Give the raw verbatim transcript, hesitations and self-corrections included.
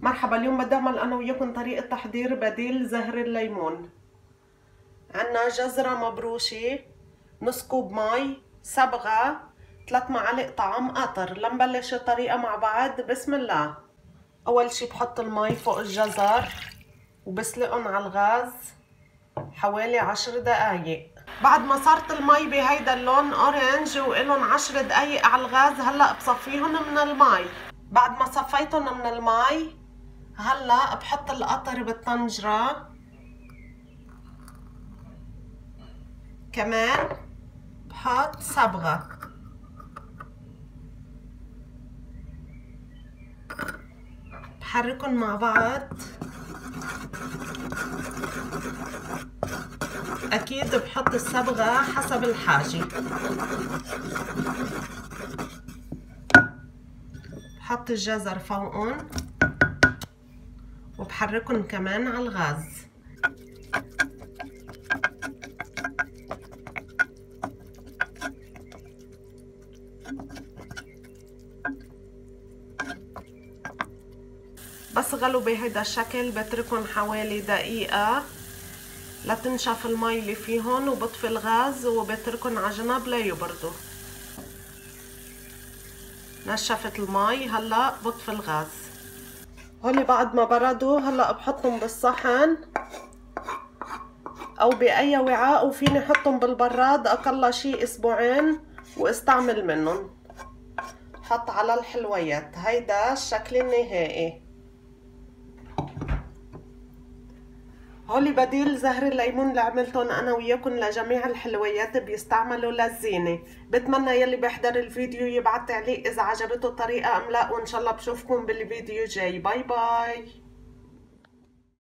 مرحبا، اليوم بدي اعمل انا وياكم طريقة تحضير بديل زهر الليمون. عنا جزرة مبروشة، نص كوب مي، صبغة، ثلاث معالق طعام قطر. لنبلش الطريقة مع بعض. بسم الله. اول شي بحط المي فوق الجزر وبسلقهم على الغاز حوالي عشر دقايق. بعد ما صارت المي بهيدا اللون اورنج وإلهم عشر دقايق على الغاز، هلا بصفيهم من المي. بعد ما صفيتهم من المي هلا بحط القطر بالطنجرة. كمان بحط صبغة. بحركهم مع بعض. اكيد بحط الصبغة حسب الحاجة. بحط الجزر فوقهم وبحركهم كمان على الغاز. بس غلوا بهيدا الشكل بتركهم حوالي دقيقة لتنشف المي اللي فيهم، وبطفي الغاز وبتركهم على جنب ليبردوا. نشفت المي، هلا بطفي الغاز. هولي بعد ما بردوا هلا بحطهم بالصحن او باي وعاء، وفيني احطهم بالبراد اقل شي اسبوعين واستعمل منهم. حط على الحلويات. هيدا الشكل النهائي. هولي بديل زهر الليمون اللي عملتهم انا وياكم لجميع الحلويات، بيستعملوا للزينة. بتمنى يلي بيحضر الفيديو يبعت تعليق اذا عجبته الطريقة ام لا، وان شاء الله بشوفكم بالفيديو جاي. باي باي.